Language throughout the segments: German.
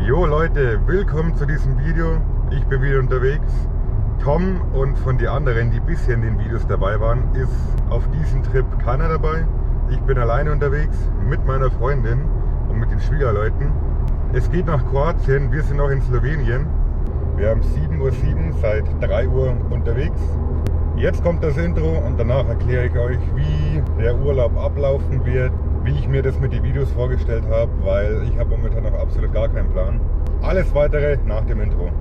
Jo Leute, willkommen zu diesem Video. Ich bin wieder unterwegs. Tom und von den anderen, die bisher in den Videos dabei waren, ist auf diesem Trip keiner dabei. Ich bin alleine unterwegs mit meiner Freundin und mit den Schwiegerleuten. Es geht nach Kroatien, wir sind noch in Slowenien. Wir haben 7:07 Uhr, seit 3 Uhr unterwegs. Jetzt kommt das Intro und danach erkläre ich euch, wie der Urlaub ablaufen wird, wie ich mir das mit den Videos vorgestellt habe, weil ich habe momentan noch absolut gar keinen Plan. Alles weitere nach dem Intro.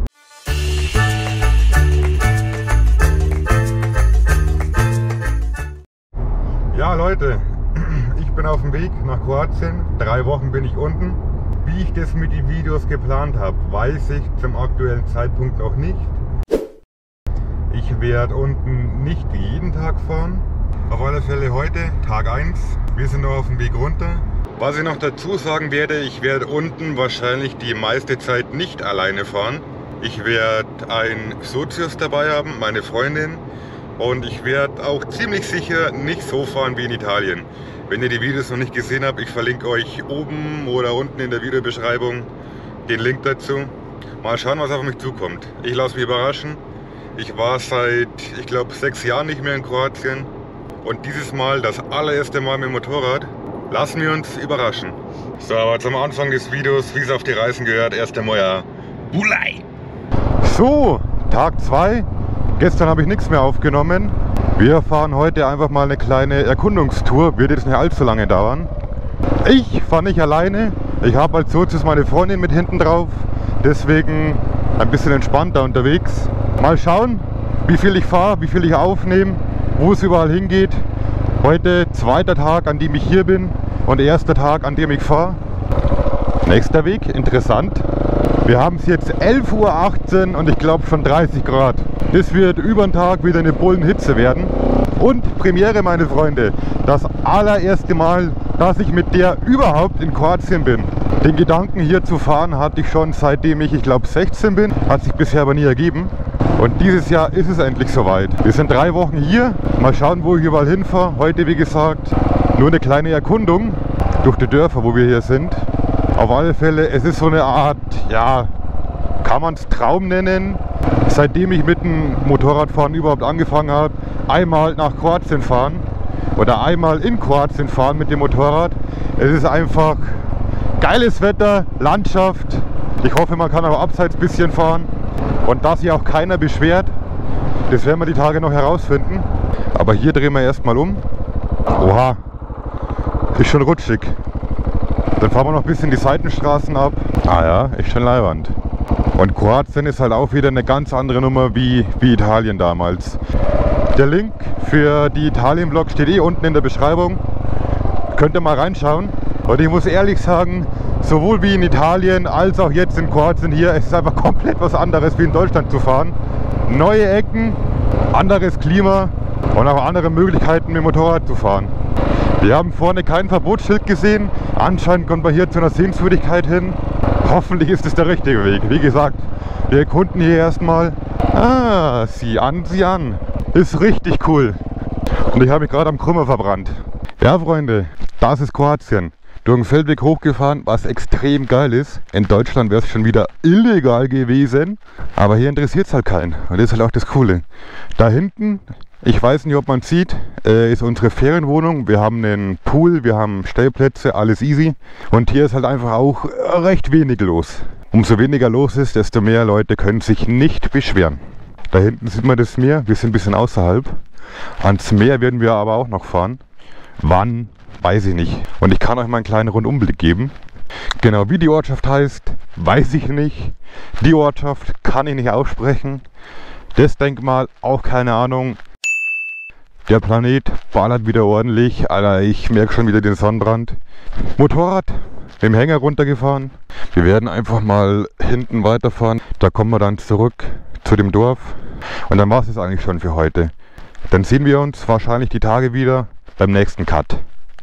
Ja Leute, ich bin auf dem Weg nach Kroatien. 3 Wochen bin ich unten. Wie ich das mit den Videos geplant habe, weiß ich zum aktuellen Zeitpunkt noch nicht. Ich werde unten nicht jeden Tag fahren. Auf alle Fälle heute, Tag 1. Wir sind noch auf dem Weg runter. Was ich noch dazu sagen werde, ich werde unten wahrscheinlich die meiste Zeit nicht alleine fahren. Ich werde einen Sozius dabei haben, meine Freundin. Und ich werde auch ziemlich sicher nicht so fahren wie in Italien. Wenn ihr die Videos noch nicht gesehen habt, ich verlinke euch oben oder unten in der Videobeschreibung den Link dazu. Mal schauen, was auf mich zukommt. Ich lasse mich überraschen. Ich war seit, ich glaube, 6 Jahren nicht mehr in Kroatien. Und dieses Mal, das allererste Mal mit dem Motorrad. Lassen wir uns überraschen. So, aber zum Anfang des Videos, wie es auf die Reisen gehört, erst einmal ja Bulai. So, Tag 2. Gestern habe ich nichts mehr aufgenommen. Wir fahren heute einfach mal eine kleine Erkundungstour. Wird jetzt nicht allzu lange dauern. Ich fahre nicht alleine. Ich habe als Sozius meine Freundin mit hinten drauf. Deswegen ein bisschen entspannter unterwegs. Mal schauen, wie viel ich fahre, wie viel ich aufnehme, wo es überall hingeht. Heute zweiter Tag, an dem ich hier bin und erster Tag, an dem ich fahre. Nächster Weg, interessant. Wir haben es jetzt 11:18 Uhr und ich glaube schon 30 Grad. Das wird über den Tag wieder eine Bullenhitze werden. Und Premiere, meine Freunde, das allererste Mal, dass ich mit der überhaupt in Kroatien bin. Den Gedanken hier zu fahren hatte ich schon seitdem ich glaube 16 bin, hat sich bisher aber nie ergeben. Und dieses Jahr ist es endlich soweit. Wir sind 3 Wochen hier, mal schauen, wo ich überall hinfahre. Heute, wie gesagt, nur eine kleine Erkundung durch die Dörfer, wo wir hier sind. Auf alle Fälle, es ist so eine Art, ja, kann man es Traum nennen. Seitdem ich mit dem Motorradfahren überhaupt angefangen habe, einmal nach Kroatien fahren oder einmal in Kroatien fahren mit dem Motorrad. Es ist einfach geiles Wetter, Landschaft. Ich hoffe, man kann auch abseits ein bisschen fahren und dass sich auch keiner beschwert. Das werden wir die Tage noch herausfinden. Aber hier drehen wir erstmal um. Oha, ist schon rutschig. Dann fahren wir noch ein bisschen die Seitenstraßen ab. Ah ja, ist schon leiwand. Und Kroatien ist halt auch wieder eine ganz andere Nummer wie Italien damals. Der Link für die Italien-Vlog steht unten in der Beschreibung. Könnt ihr mal reinschauen. Und ich muss ehrlich sagen, sowohl wie in Italien als auch jetzt in Kroatien hier, es ist einfach komplett was anderes wie in Deutschland zu fahren. Neue Ecken, anderes Klima und auch andere Möglichkeiten mit dem Motorrad zu fahren. Wir haben vorne kein Verbotsschild gesehen. Anscheinend kommt man hier zu einer Sehenswürdigkeit hin. Hoffentlich ist es der richtige Weg. Wie gesagt, wir erkunden hier erstmal. Ah, sieh an, sieh an. Ist richtig cool. Und ich habe mich gerade am Krümmer verbrannt. Ja, Freunde, das ist Kroatien. Durch den Feldweg hochgefahren, was extrem geil ist. In Deutschland wäre es schon wieder illegal gewesen. Aber hier interessiert es halt keinen. Und das ist halt auch das Coole. Da hinten, ich weiß nicht, ob man es sieht, ist unsere Ferienwohnung. Wir haben einen Pool, wir haben Stellplätze, alles easy. Und hier ist halt einfach auch recht wenig los. Umso weniger los ist, desto mehr Leute können sich nicht beschweren. Da hinten sieht man das Meer, wir sind ein bisschen außerhalb. Ans Meer werden wir aber auch noch fahren. Wann? Weiß ich nicht. Und ich kann euch mal einen kleinen Rundumblick geben. Genau, wie die Ortschaft heißt, weiß ich nicht. Die Ortschaft kann ich nicht aussprechen. Das Denkmal, auch keine Ahnung. Der Planet ballert wieder ordentlich. Alter, ich merke schon wieder den Sonnenbrand. Motorrad mit dem Hänger runtergefahren. Wir werden einfach mal hinten weiterfahren. Da kommen wir dann zurück zu dem Dorf. Und dann war es eigentlich schon für heute. Dann sehen wir uns wahrscheinlich die Tage wieder beim nächsten Cut.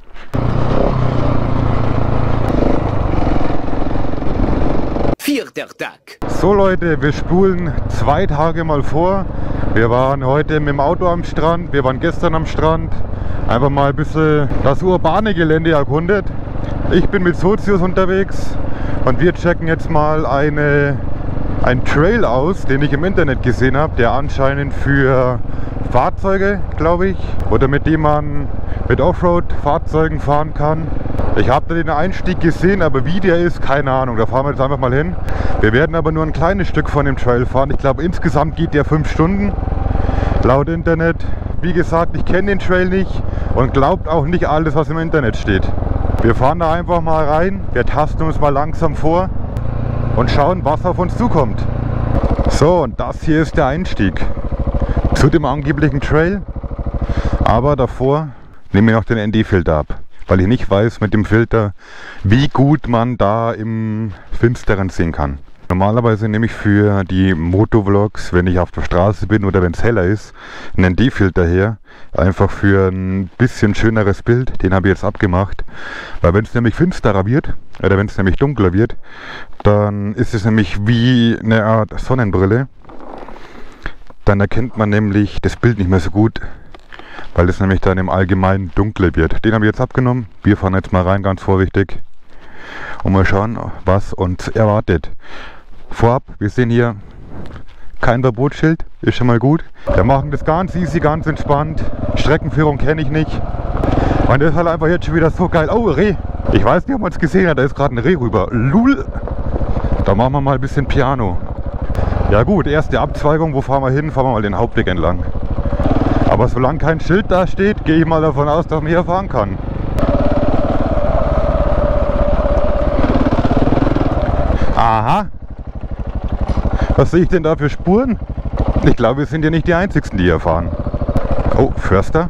Vierter Tag. So Leute, wir spulen 2 Tage mal vor. Wir waren heute mit dem Auto am Strand, wir waren gestern am Strand. Einfach mal ein bisschen das urbane Gelände erkundet. Ich bin mit Sozius unterwegs und wir checken jetzt mal einen Trail aus, den ich im Internet gesehen habe, der anscheinend für Fahrzeuge, glaube ich, oder mit dem man mit Offroad-Fahrzeugen fahren kann. Ich habe da den Einstieg gesehen, aber wie der ist, keine Ahnung. Da fahren wir jetzt einfach mal hin. Wir werden aber nur ein kleines Stück von dem Trail fahren. Ich glaube, insgesamt geht der 5 Stunden, laut Internet. Wie gesagt, ich kenne den Trail nicht und glaubt auch nicht alles, was im Internet steht. Wir fahren da einfach mal rein, wir tasten uns mal langsam vor und schauen, was auf uns zukommt. So, und das hier ist der Einstieg zu dem angeblichen Trail. Aber davor nehmen wir noch den ND-Filter ab, weil ich nicht weiß mit dem Filter, wie gut man da im Finsteren sehen kann. Normalerweise nehme ich für die Motovlogs, wenn ich auf der Straße bin oder wenn es heller ist, einen ND-Filter her. Einfach für ein bisschen schöneres Bild. Den habe ich jetzt abgemacht. Weil wenn es nämlich finsterer wird, oder wenn es nämlich dunkler wird, dann ist es nämlich wie eine Art Sonnenbrille. Dann erkennt man nämlich das Bild nicht mehr so gut, weil es nämlich dann im Allgemeinen dunkler wird. Den habe ich jetzt abgenommen. Wir fahren jetzt mal rein, ganz vorsichtig. Und mal schauen, was uns erwartet. Vorab, wir sehen hier kein Verbotsschild, ist schon mal gut. Wir machen das ganz easy, ganz entspannt. Streckenführung kenne ich nicht. Und das ist halt einfach jetzt schon wieder so geil. Oh, Reh! Ich weiß nicht, ob man es gesehen hat, da ist gerade ein Reh rüber. Lul! Da machen wir mal ein bisschen Piano. Ja gut, erste Abzweigung, wo fahren wir hin? Fahren wir mal den Hauptweg entlang. Aber solange kein Schild da steht, gehe ich mal davon aus, dass man hier fahren kann. Aha! Was sehe ich denn da für Spuren? Ich glaube, wir sind ja nicht die einzigen, die hier fahren. Oh, Förster.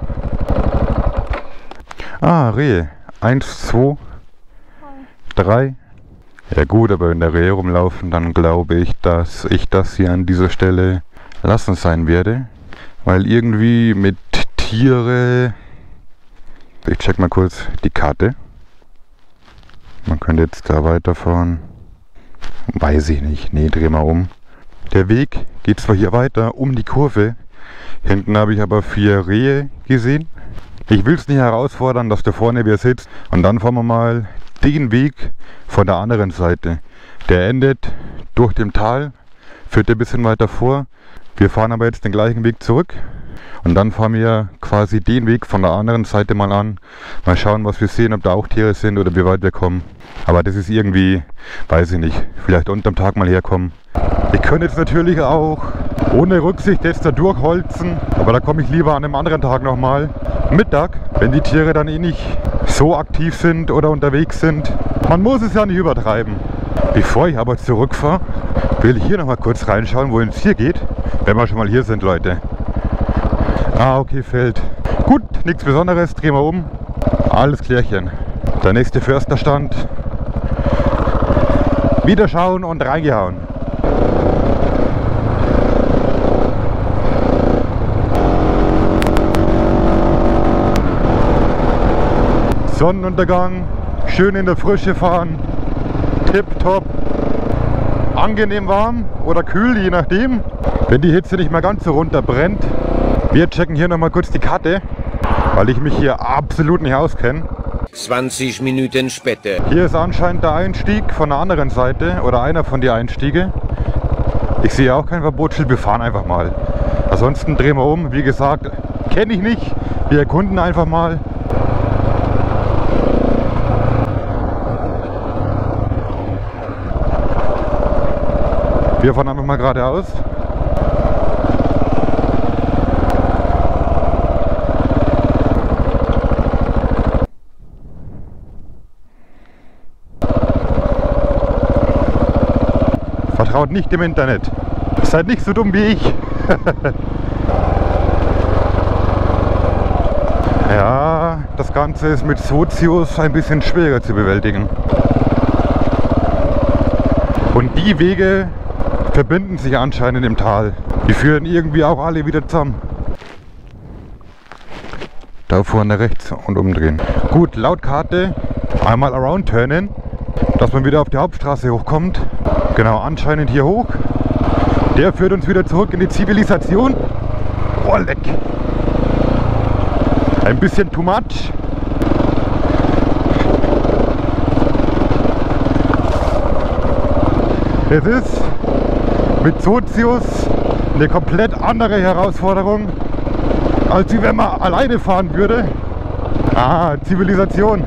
Ah, Rehe. 1, 2, 3. Ja gut, aber wenn da Rehe rumlaufen, dann glaube ich, dass ich das hier an dieser Stelle lassen sein werde. Weil irgendwie mit Tiere... Ich check mal kurz die Karte. Man könnte jetzt da weiterfahren. Weiß ich nicht. Nee, dreh mal um. Der Weg geht zwar hier weiter um die Kurve. Hinten habe ich aber 4 Rehe gesehen. Ich will es nicht herausfordern, dass da vorne wer sitzt. Und dann fahren wir mal den Weg von der anderen Seite. Der endet durch dem Tal, führt ein bisschen weiter vor. Wir fahren aber jetzt den gleichen Weg zurück. Und dann fahren wir quasi den Weg von der anderen Seite mal an. Mal schauen, was wir sehen, ob da auch Tiere sind oder wie weit wir kommen. Aber das ist irgendwie, weiß ich nicht, vielleicht unterm Tag mal herkommen. Ich könnte jetzt natürlich auch ohne Rücksicht jetzt da durchholzen, aber da komme ich lieber an einem anderen Tag nochmal. Mittag, wenn die Tiere dann eh nicht so aktiv sind oder unterwegs sind. Man muss es ja nicht übertreiben. Bevor ich aber zurückfahre, will ich hier nochmal kurz reinschauen, wohin es hier geht. Wenn wir schon mal hier sind, Leute. Ah, okay, Feld. Gut, nichts Besonderes, drehen wir um. Alles klärchen. Der nächste Försterstand. Wieder schauen und reingehauen. Sonnenuntergang, schön in der Frische fahren, tipptopp, angenehm warm oder kühl, je nachdem, wenn die Hitze nicht mehr ganz so runter brennt. Wir checken hier nochmal kurz die Karte, weil ich mich hier absolut nicht auskenne. 20 Minuten später. Hier ist anscheinend der Einstieg von der anderen Seite oder einer von den Einstiege. Ich sehe auch kein Verbotsschild, wir fahren einfach mal. Ansonsten drehen wir um, wie gesagt, kenne ich nicht, wir erkunden einfach mal. Wir fahren einfach mal geradeaus. Vertraut nicht dem Internet. Seid nicht so dumm wie ich. Ja, das Ganze ist mit Sozius ein bisschen schwieriger zu bewältigen. Und die Wege verbinden sich anscheinend im Tal. Die führen irgendwie auch alle wieder zusammen. Da vorne rechts und umdrehen. Gut, laut Karte einmal around turnen, dass man wieder auf die Hauptstraße hochkommt. Genau, anscheinend hier hoch. Der führt uns wieder zurück in die Zivilisation. Oh, leck. Ein bisschen too much. Das ist mit Sozius eine komplett andere Herausforderung, als wenn man alleine fahren würde. Ah, Zivilisation.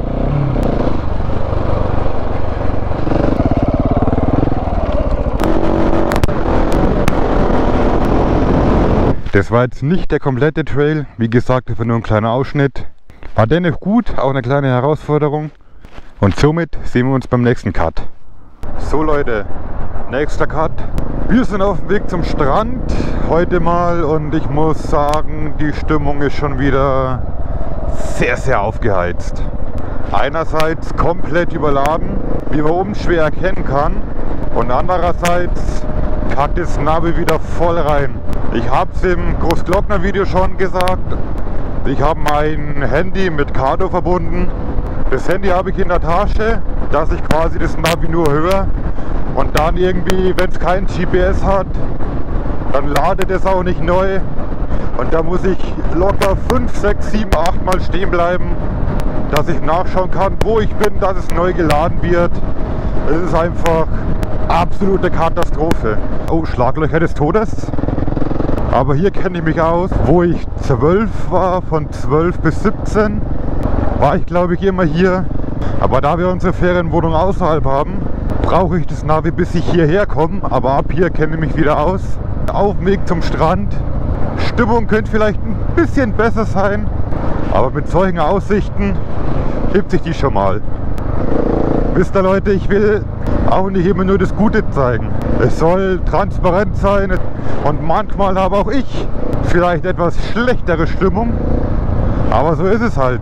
Das war jetzt nicht der komplette Trail, wie gesagt, das war nur ein kleiner Ausschnitt. War dennoch gut, auch eine kleine Herausforderung. Und somit sehen wir uns beim nächsten Cut. So Leute, nächster Cut. Wir sind auf dem Weg zum Strand heute mal und ich muss sagen, die Stimmung ist schon wieder sehr, sehr aufgeheizt. Einerseits komplett überladen, wie man oben schwer erkennen kann, und andererseits packt das Navi wieder voll rein. Ich habe es im Großglockner-Video schon gesagt, ich habe mein Handy mit Cardo verbunden. Das Handy habe ich in der Tasche, dass ich quasi das Navi nur höre, und dann irgendwie, wenn es kein GPS hat, dann ladet es auch nicht neu, und da muss ich locker 5, 6, 7, 8 Mal stehen bleiben, dass ich nachschauen kann, wo ich bin, dass es neu geladen wird. Es ist einfach absolute Katastrophe. Oh, Schlaglöcher des Todes. Aber hier kenne ich mich aus. Wo ich 12 war, von 12 bis 17, war ich glaube ich immer hier. Aber da wir unsere Ferienwohnung außerhalb haben, brauche ich das Navi, bis ich hierher komme. Aber ab hier kenne ich mich wieder aus. Auf dem Weg zum Strand. Stimmung könnte vielleicht ein bisschen besser sein, aber mit solchen Aussichten hebt sich die schon mal. Wisst ihr Leute, ich will auch nicht immer nur das Gute zeigen. Es soll transparent sein, und manchmal habe auch ich vielleicht etwas schlechtere Stimmung, aber so ist es halt.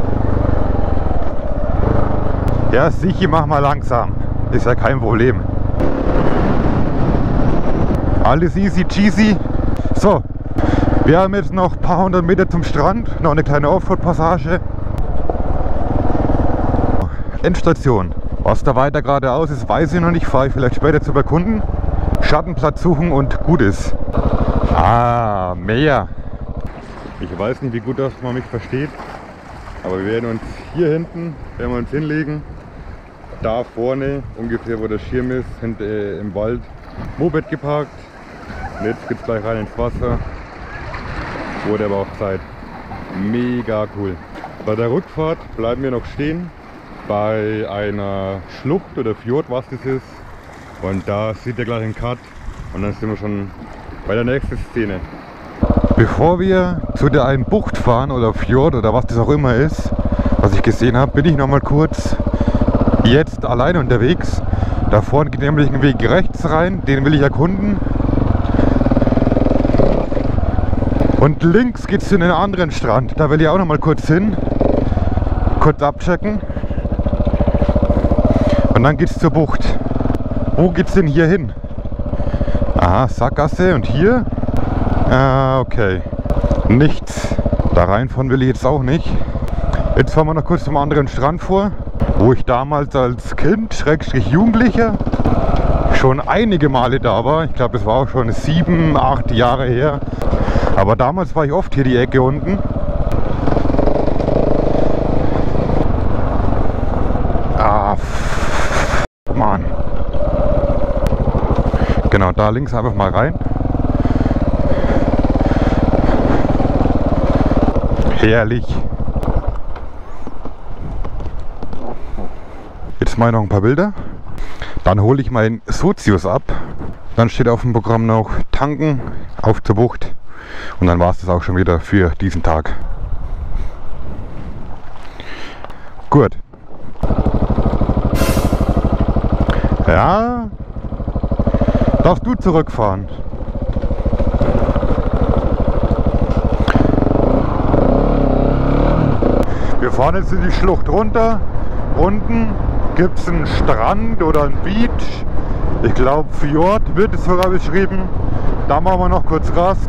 Ja, sicher, mach mal langsam, ist ja kein Problem. Alles easy cheesy. So, wir haben jetzt noch ein paar hundert Meter zum Strand, noch eine kleine Offroad-Passage. Endstation. Was da weiter geradeaus ist, weiß ich noch nicht, fahre ich vielleicht später zu erkunden. Schattenplatz suchen und gut ist. Ah, Meer. Ich weiß nicht, wie gut das man mich versteht, aber wir werden uns hier hinten, werden wir uns hinlegen, da vorne, ungefähr wo der Schirm ist, im Wald, Moped geparkt. Und jetzt geht es gleich rein ins Wasser. Wurde aber auch Zeit. Mega cool. Bei der Rückfahrt bleiben wir noch stehen bei einer Schlucht oder Fjord, was das ist. Und da seht ihr gleich einen Cut und dann sind wir schon bei der nächsten Szene. Bevor wir zu der einen Bucht fahren oder Fjord oder was das auch immer ist, was ich gesehen habe, bin ich noch mal kurz jetzt alleine unterwegs. Da vorne geht nämlich ein Weg rechts rein, den will ich erkunden. Und links geht es zu einem anderen Strand, da will ich auch noch mal kurz hin, kurz abchecken. Und dann geht es zur Bucht. Wo geht es denn hier hin? Aha, Sackgasse, und hier? Ah, okay. Nichts. Da reinfahren will ich jetzt auch nicht. Jetzt fahren wir noch kurz zum anderen Strand vor, wo ich damals als Kind, Schrägstrich Jugendlicher, schon einige Male da war. Ich glaube, das war auch schon 7, 8 Jahre her. Aber damals war ich oft hier die Ecke unten. Ah, Mann. Genau, da links einfach mal rein. Herrlich. Jetzt mache ich noch ein paar Bilder. Dann hole ich meinen Sozius ab. Dann steht auf dem Programm noch tanken, auf zur Bucht. Und dann war es das auch schon wieder für diesen Tag. Gut. Ja, darfst du zurückfahren. Wir fahren jetzt in die Schlucht runter. Unten gibt es einen Strand oder ein Beach. Ich glaube Fjord wird es sogar beschrieben. Da machen wir noch kurz Rast.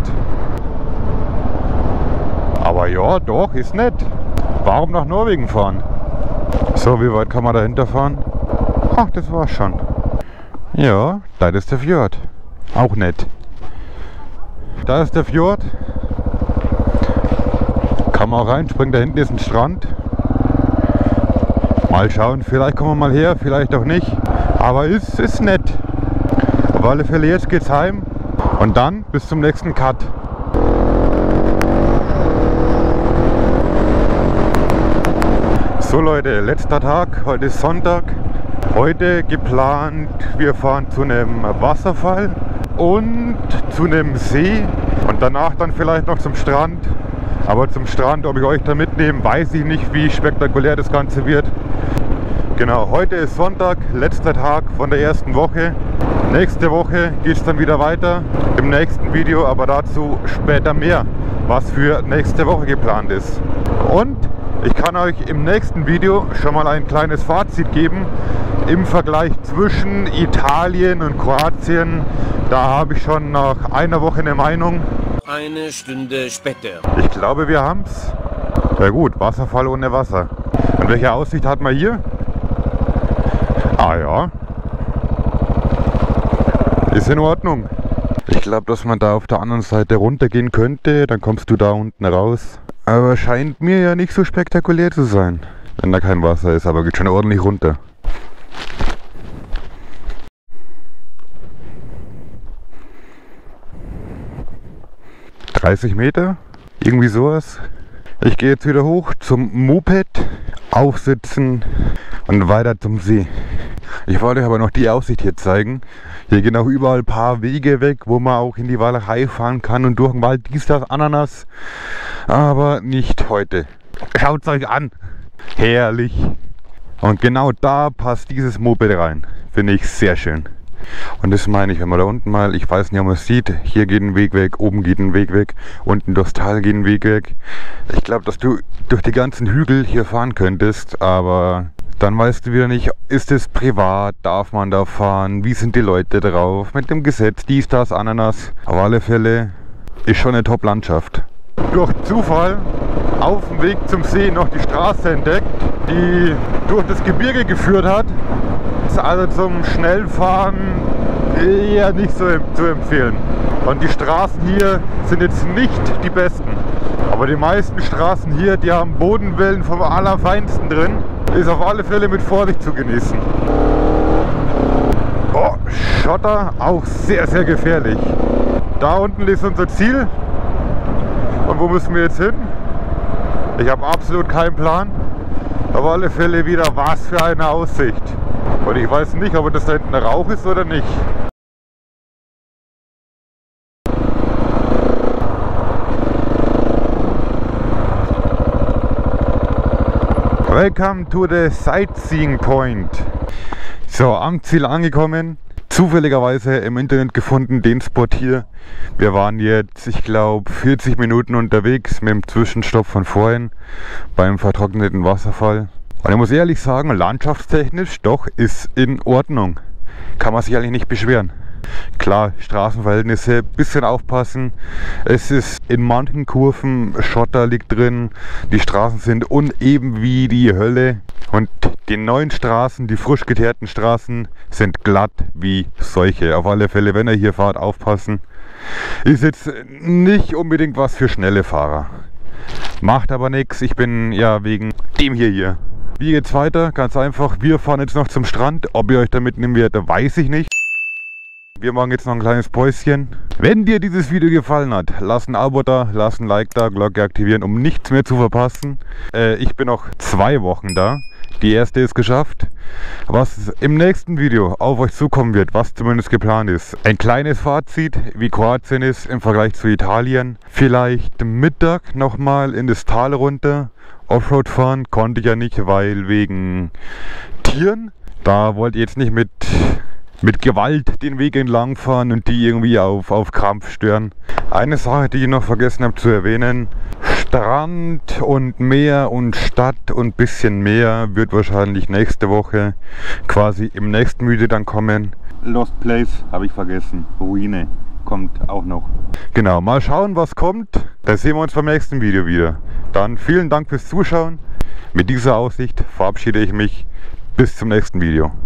Aber ja, doch, ist nett. Warum nach Norwegen fahren? So, wie weit kann man dahinter fahren? Ach, das war's schon. Ja, da ist der Fjord. Auch nett. Da ist der Fjord. Kann man auch reinspringen, da hinten ist ein Strand. Mal schauen, vielleicht kommen wir mal her, vielleicht auch nicht. Aber ist nett. Auf alle Fälle jetzt geht's heim und dann bis zum nächsten Cut. So Leute, letzter Tag, heute ist Sonntag. Heute geplant, wir fahren zu einem Wasserfall und zu einem See und danach dann vielleicht noch zum Strand. Aber zum Strand, ob ich euch da mitnehme, weiß ich nicht, wie spektakulär das Ganze wird. Genau, heute ist Sonntag, letzter Tag von der ersten Woche. Nächste Woche geht es dann wieder weiter im nächsten Video, aber dazu später mehr, was für nächste Woche geplant ist. Und ich kann euch im nächsten Video schon mal ein kleines Fazit geben im Vergleich zwischen Italien und Kroatien. Da habe ich schon nach einer Woche eine Meinung. Eine Stunde später. Ich glaube, wir haben es. Ja gut, Wasserfall ohne Wasser. Und welche Aussicht hat man hier? Ah ja. Ist in Ordnung. Ich glaube, dass man da auf der anderen Seite runtergehen könnte. Dann kommst du da unten raus. Aber scheint mir ja nicht so spektakulär zu sein, wenn da kein Wasser ist. Aber geht schon ordentlich runter. Meter, irgendwie sowas. Ich gehe jetzt wieder hoch zum Moped, aufsitzen und weiter zum See. Ich wollte euch aber noch die Aussicht hier zeigen. Hier gehen auch überall ein paar Wege weg, wo man auch in die Walachei fahren kann und durch den Wald, dies, das, Ananas. Aber nicht heute. Schaut es euch an. Herrlich. Und genau da passt dieses Moped rein. Finde ich sehr schön. Und das meine ich, wenn man da unten mal, ich weiß nicht, ob man es sieht, hier geht ein Weg weg, oben geht ein Weg weg, unten durchs Tal geht ein Weg weg. Ich glaube, dass du durch die ganzen Hügel hier fahren könntest, aber dann weißt du wieder nicht, ist es privat, darf man da fahren, wie sind die Leute drauf, mit dem Gesetz, dies, das, Ananas. Auf alle Fälle ist schon eine Top-Landschaft. Durch Zufall auf dem Weg zum See noch die Straße entdeckt, die durch das Gebirge geführt hat. Also zum Schnellfahren eher nicht so zu empfehlen. Und die Straßen hier sind jetzt nicht die besten. Aber die meisten Straßen hier, die haben Bodenwellen vom Allerfeinsten drin. Ist auf alle Fälle mit Vorsicht zu genießen. Oh, Schotter, auch sehr, sehr gefährlich. Da unten ist unser Ziel. Und wo müssen wir jetzt hin? Ich habe absolut keinen Plan. Auf alle Fälle wieder, was für eine Aussicht. Und ich weiß nicht, ob das da hinten Rauch ist oder nicht. Welcome to the Sightseeing Point. So, am Ziel angekommen. Zufälligerweise im Internet gefunden, den Spot hier. Wir waren jetzt, ich glaube, 40 Minuten unterwegs mit dem Zwischenstopp von vorhin beim vertrockneten Wasserfall. Und ich muss ehrlich sagen, landschaftstechnisch doch ist in Ordnung. Kann man sich eigentlich nicht beschweren. Klar, Straßenverhältnisse, bisschen aufpassen. Es ist in manchen Kurven, Schotter liegt drin, die Straßen sind uneben wie die Hölle. Und die neuen Straßen, die frisch geteerten Straßen, sind glatt wie Seuche. Auf alle Fälle, wenn ihr hier fahrt, aufpassen. Ist jetzt nicht unbedingt was für schnelle Fahrer. Macht aber nichts, ich bin ja wegen dem hier. Wie geht's weiter? Ganz einfach, wir fahren jetzt noch zum Strand. Ob ihr euch da mitnehmen werdet, weiß ich nicht. Wir machen jetzt noch ein kleines Päuschen. Wenn dir dieses Video gefallen hat, lass ein Abo da, lass ein Like da, Glocke aktivieren, um nichts mehr zu verpassen. Ich bin noch 2 Wochen da. Die erste ist geschafft. Was im nächsten Video auf euch zukommen wird, was zumindest geplant ist. Ein kleines Fazit, wie Kroatien ist im Vergleich zu Italien. Vielleicht Mittag nochmal in das Tal runter. Offroad fahren konnte ich ja nicht, weil wegen Tieren. Da wollt ihr jetzt nicht mit Gewalt den Weg entlang fahren und die irgendwie auf Krampf stören. Eine Sache, die ich noch vergessen habe zu erwähnen: Strand und Meer und Stadt und bisschen mehr wird wahrscheinlich nächste Woche quasi im nächsten Video dann kommen. Lost Place habe ich vergessen, Ruine kommt auch noch. Genau, mal schauen, was kommt. Da sehen wir uns beim nächsten Video wieder. Dann vielen Dank fürs Zuschauen. Mit dieser Aussicht verabschiede ich mich. Bis zum nächsten Video.